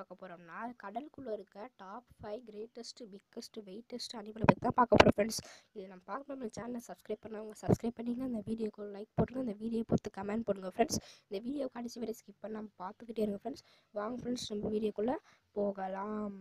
பார்க்க போகிறோம்னா கடலுக்குள்ளே இருக்க டாப் 5 கிரேட்டஸ்ட் பிக்கஸ்ட் வெயிட்டஸ்ட் அனிமலை பற்றி தான் பார்க்க போகிறோம் ஃப்ரெண்ட்ஸ். இது நம்ம பார்க்க நம்ம சேனலை சப்ஸ்கிரைப் பண்ணவங்க சப்ஸ்கிரைப் பண்ணிங்க, இந்த வீடியோக்கு லைக் போட்டுருங்க, இந்த வீடியோ பொறுத்து கமெண்ட் போடுங்க ஃப்ரெண்ட்ஸ். இந்த வீடியோ கடைசி வரை ஸ்கிப் பண்ணாமல் பார்த்துக்கிட்டே இருங்க ஃப்ரெண்ட்ஸ். வாங்க ஃப்ரெண்ட்ஸ், நம்ம வீடியோக்குள்ளே போகலாம்.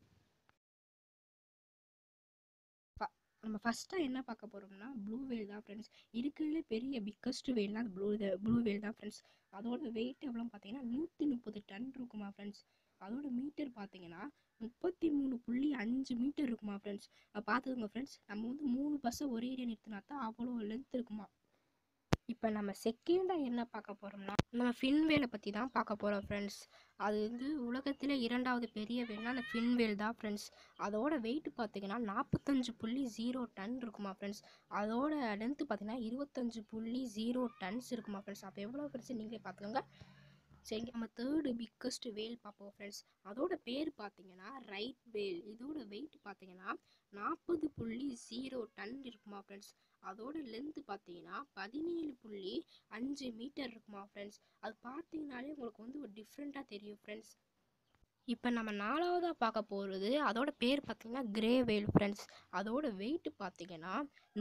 நம்ம ஃபஸ்ட்டாக என்ன பார்க்க போகிறோம்னா ப்ளூ வேல் தான் ஃப்ரெண்ட்ஸ். இருக்கிறதுலே பெரிய பிக்கஸ்ட் வேல்னா அது ப்ளூ வேல் தான் ஃப்ரெண்ட்ஸ். அதோட வெயிட் எவ்வளோன்னு பார்த்தீங்கன்னா 130 டன் இருக்குமா ஃப்ரெண்ட்ஸ். அதோட மீட்டர் பார்த்தீங்கன்னா 33.5 மீட்டர் இருக்குமா ஃப்ரெண்ட்ஸ். பார்த்துக்கோங்க ஃப்ரெண்ட்ஸ், நம்ம வந்து 3 பஸ்ஸை ஒரே ஏரியா நிறுத்தினா தான் அவ்வளோ லென்த் இருக்குமா. இப்போ நம்ம செகண்டாக என்ன பார்க்க போகிறோம்னா நம்ம ஃபின்வேலை பற்றி தான் பார்க்க போகிறோம் ஃப்ரெண்ட்ஸ். அது வந்து உலகத்தில் 2வது பெரிய வேல்னா அந்த ஃபின்வேல் தான் ஃப்ரெண்ட்ஸ். அதோட வெயிட் பார்த்தீங்கன்னா 45.0 டன் இருக்குமா ஃப்ரெண்ட்ஸ். அதோட லென்த்து பார்த்தீங்கன்னா 25.0 டன்ஸ் இருக்குமா ஃப்ரெண்ட்ஸ். அப்போ எவ்வளோ ஃப்ரெண்ட்ஸ் நீங்களே பார்த்துக்கோங்க. சரி, நம்ம தேர்டு பிக்கஸ்ட் வேல் பார்ப்போம் ஃப்ரெண்ட்ஸ். அதோட பேர் பார்த்தீங்கன்னா ரைட் வேல். இதோட வெயிட் பார்த்தீங்கன்னா 40.0 டன் இருக்குமா ஃப்ரெண்ட்ஸ். அதோட லென்த்து பார்த்தீங்கன்னா 17.5 மீட்டர் இருக்குமா ஃப்ரெண்ட்ஸ். அது பார்த்தீங்கன்னாலே உங்களுக்கு வந்து ஒரு டிஃப்ரெண்ட்டாக தெரியும் ஃப்ரெண்ட்ஸ். இப்போ நம்ம 4வதாக பார்க்க போகிறது அதோட பேர் பார்த்தீங்கன்னா கிரே வேல் ஃப்ரெண்ட்ஸ். அதோட வெயிட் பார்த்தீங்கன்னா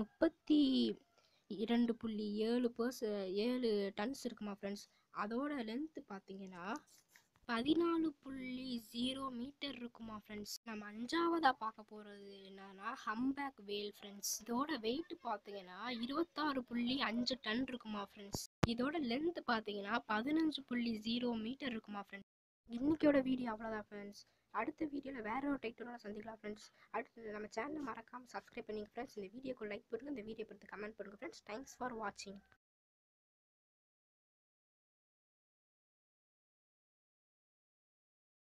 32.7 டன்ஸ் இருக்குமா ஃப்ரெண்ட்ஸ். அதோட லென்த்து பார்த்தீங்கன்னா 14.0 மீட்டர் இருக்குமா ஃப்ரெண்ட்ஸ். நம்ம 5வதாக பார்க்க போகிறது என்னன்னா ஹம்பேக் வேல் ஃப்ரெண்ட்ஸ். இதோட வெயிட் பார்த்தீங்கன்னா 26.5 டன் இருக்குமா ஃப்ரெண்ட்ஸ். இதோட லென்த் பார்த்தீங்கன்னா 15.0 மீட்டர் இருக்குமா ஃப்ரெண்ட்ஸ். இன்னைக்கோட வீடியோ அவ்வளோதான் ஃப்ரெண்ட்ஸ். அடுத்த வீடியோவில் வேற ஒரு டைட்டிலோட சந்திக்கலாம் ஃப்ரெண்ட்ஸ். அடுத்து நம்ம சேனலை மறக்காமல் சப்ஸ்கிரைப் பண்ணிங்க ஃப்ரெண்ட்ஸ். இந்த வீடியோக்கு லைக் போடுங்க, இந்த வீடியோ பொறுத்து கமெண்ட் பண்ணுங்கள் ஃப்ரெண்ட்ஸ். தேங்க்ஸ் ஃபார் வாட்சிங்.